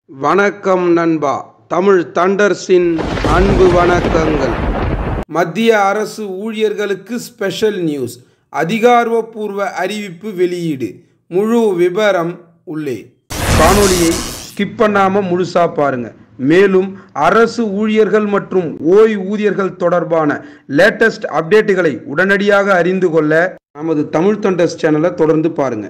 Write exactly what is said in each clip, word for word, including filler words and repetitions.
வணக்கம் நண்பா. தமிழ் தண்டர்ஸின் அன்பு வணக்கங்கள். மத்திய அரசு ஊழியர்களுக்கு ஸ்பெஷல் நியூஸ். அதிகாரப்பூர்வ அறிவிப்பு வெளியீடு. முழு விபரம் உள்ளே. காணொளியை ஸ்கிப் பண்ணாமல் முழுசா பாருங்க. மேலும் அரசு ஊழியர்கள் மற்றும் ஓய்வூதியர்கள் தொடர்பான லேட்டஸ்ட் அப்டேட்டுகளை உடனடியாக அறிந்து கொள்ள நமது தமிழ் தண்டர்ஸ் சேனலை தொடர்ந்து பாருங்க.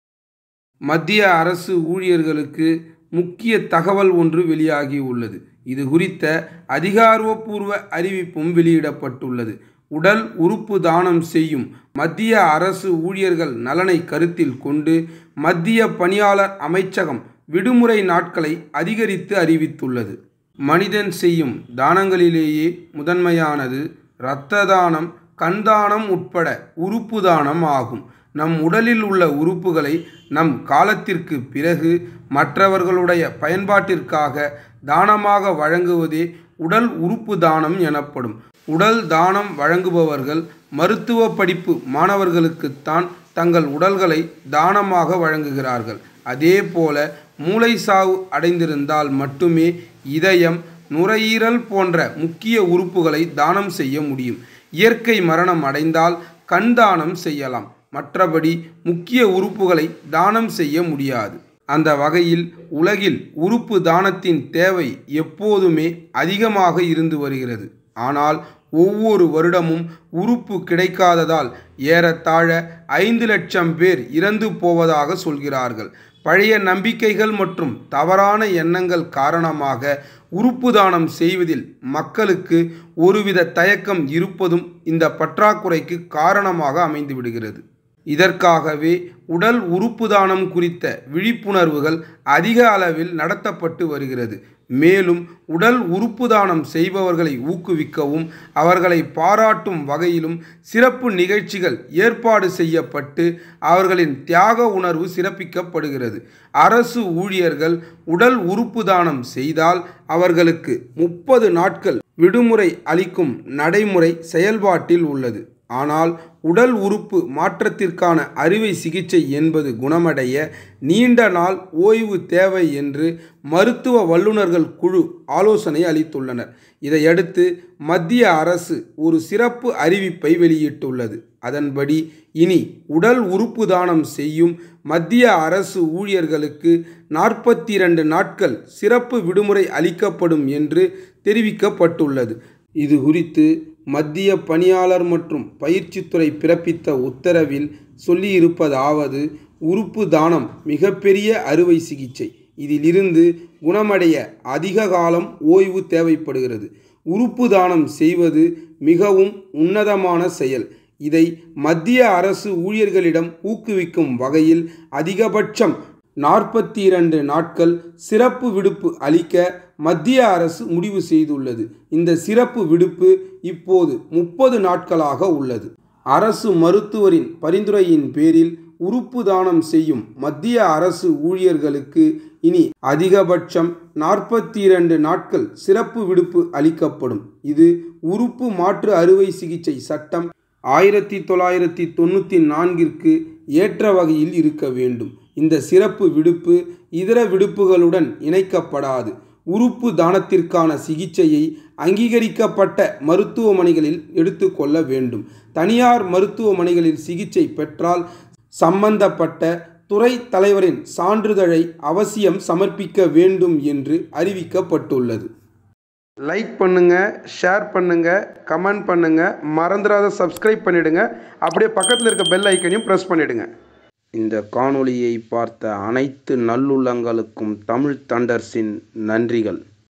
மத்திய அரசு ஊழியர்களுக்கு முக்கிய தகவல் ஒன்று வெளியாகி உள்ளது. இது குறித்த அதிகாரப்பூர்வ அறிவிப்பும் வெளியிடப்பட்டுள்ளது. உடல் உறுப்பு தானம் செய்யும் மத்திய அரசு ஊழியர்கள் நலனை கருத்தில் கொண்டு மத்திய பணியாளர் அமைச்சகம் விடுமுறை நாட்களை அதிகரித்து அறிவித்துள்ளது. மனிதன் செய்யும் தானங்களிலேயே முதன்மையானது இரத்த தானம், கண் தானம் உட்பட உறுப்பு தானம் ஆகும். நம் உடலில் உள்ள உறுப்புகளை நம் காலத்திற்கு பிறகு மற்றவர்களுடைய பயன்பாட்டிற்காக தானமாக வழங்குவதே உடல் உறுப்பு தானம் எனப்படும். உடல் தானம் வழங்குபவர்கள் மருத்துவ படிப்பு மாணவர்களுக்குத்தான் தங்கள் உடல்களை தானமாக வழங்குகிறார்கள். அதே போல மூளை சாவு அடைந்திருந்தால் மட்டுமே இதயம், நுரையீரல் போன்ற முக்கிய உறுப்புகளை தானம் செய்ய முடியும். இயற்கை மரணம் அடைந்தால் கண் தானம் செய்யலாம். மற்றபடி முக்கிய உறுப்புகளை தானம் செய்ய முடியாது. அந்த வகையில் உலகில் உறுப்பு தானத்தின் தேவை எப்போதுமே அதிகமாக இருந்து வருகிறது. ஆனால் ஒவ்வொரு வருடமும் உறுப்பு கிடைக்காததால் ஏறத்தாழ ஐந்து லட்சம் பேர் இறந்து போவதாக சொல்கிறார்கள். பழைய நம்பிக்கைகள் மற்றும் தவறான எண்ணங்கள் காரணமாக உறுப்பு தானம் செய்வதில் மக்களுக்கு ஒருவித தயக்கம் இருப்பதும் இந்த பற்றாக்குறைக்கு காரணமாக அமைந்து விடுகிறது. இதற்காகவே உடல் உறுப்பு தானம் குறித்த விழிப்புணர்வுகள் அதிக அளவில் நடத்தப்பட்டு வருகிறது. மேலும் உடல் உறுப்பு தானம் செய்பவர்களை ஊக்குவிக்கவும் அவர்களை பாராட்டும் வகையிலும் சிறப்பு நிகழ்ச்சிகள் ஏற்பாடு செய்யப்பட்டு அவர்களின் தியாக உணர்வு சிறப்பிக்கப்படுகிறது. அரசு ஊழியர்கள் உடல் உறுப்பு தானம் செய்தால் அவர்களுக்கு முப்பது நாட்கள் விடுமுறை அளிக்கும் நடைமுறை செயல்பாட்டில் உள்ளது. ஆனால் உடல் உறுப்பு மாற்றத்திற்கான அறுவை சிகிச்சை என்பது குணமடைய நீண்ட நாள் ஓய்வு தேவை என்று மருத்துவ வல்லுநர்கள் குழு ஆலோசனை அளித்துள்ளனர். இதையடுத்து மத்திய அரசு ஒரு சிறப்பு அறிவிப்பை வெளியிட்டுள்ளது. அதன்படி இனி உடல் உறுப்பு தானம் செய்யும் மத்திய அரசு ஊழியர்களுக்கு நாற்பத்தி இரண்டு நாட்கள் சிறப்பு விடுமுறை அளிக்கப்படும் என்று தெரிவிக்கப்பட்டுள்ளது. இது குறித்து மத்திய பணியாளர் மற்றும் பயிற்சித்துறை பிறப்பித்த உத்தரவில் சொல்லியிருப்பதாவது: உறுப்பு தானம் மிகப்பெரிய அறுவை சிகிச்சை. இதிலிருந்து குணமடைய அதிக காலம் ஓய்வு தேவைப்படுகிறது. உறுப்பு தானம் செய்வது மிகவும் உன்னதமான செயல். இதை மத்திய அரசு ஊழியர்களிடம் ஊக்குவிக்கும் வகையில் அதிகபட்சம் நாற்பத்தி இரண்டு நாட்கள் சிறப்பு விடுப்பு அளிக்க மத்திய அரசு முடிவு செய்துள்ளது. இந்த சிறப்பு விடுப்பு இப்போது முப்பது நாட்களாக உள்ளது. அரசு மருத்துவரின் பரிந்துரையின் பேரில் உறுப்பு தானம் செய்யும் மத்திய அரசு ஊழியர்களுக்கு இனி அதிகபட்சம் நாற்பத்தி இரண்டு நாட்கள் சிறப்பு விடுப்பு அளிக்கப்படும். இது உறுப்பு மாற்று அறுவை சிகிச்சை சட்டம் ஆயிரத்தி தொள்ளாயிரத்தி தொண்ணூற்றி நான்கிற்கு ஏற்ற வகையில் இருக்க வேண்டும். இந்த சிறப்பு விடுப்பு இதர விடுப்புகளுடன் இணைக்கப்படாது. உறுப்பு தானத்திற்கான சிகிச்சையை அங்கீகரிக்கப்பட்ட மருத்துவமனைகளில் எடுத்துக்கொள்ள வேண்டும். தனியார் மருத்துவமனைகளில் சிகிச்சை பெற்றால் சம்பந்தப்பட்ட துறை தலைவரின் சான்றிதழை அவசியம் சமர்ப்பிக்க வேண்டும் என்று அறிவிக்கப்பட்டுள்ளது. லைக் பண்ணுங்க, ஷேர் பண்ணுங்க, கமெண்ட் பண்ணுங்க, மறந்துடாத சப்ஸ்கிரைப் பண்ணிடுங்க. அப்படியே பக்கத்தில் இருக்க பெல் ஐக்கனையும் ப்ரெஸ் பண்ணிடுங்க. இந்த காணொளியை பார்த்த அனைத்து நல்லுள்ளங்களுக்கும் தமிழ் தண்டர்ஸின் நன்றிகள்.